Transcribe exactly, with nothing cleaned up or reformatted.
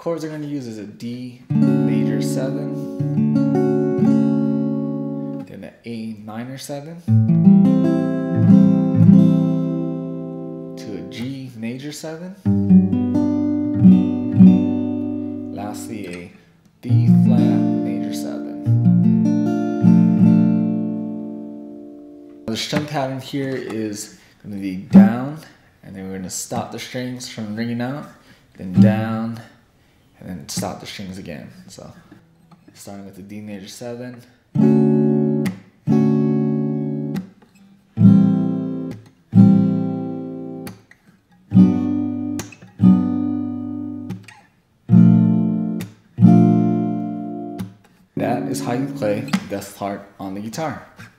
chords we're going to use is a D major seven, then an A minor seven, to a G major seven, lastly a D flat major seven. The strum pattern here is going to be down, and then we're going to stop the strings from ringing out, then down, and then stop the strings again. So starting with the D major seven, that is how you play the death part on the guitar.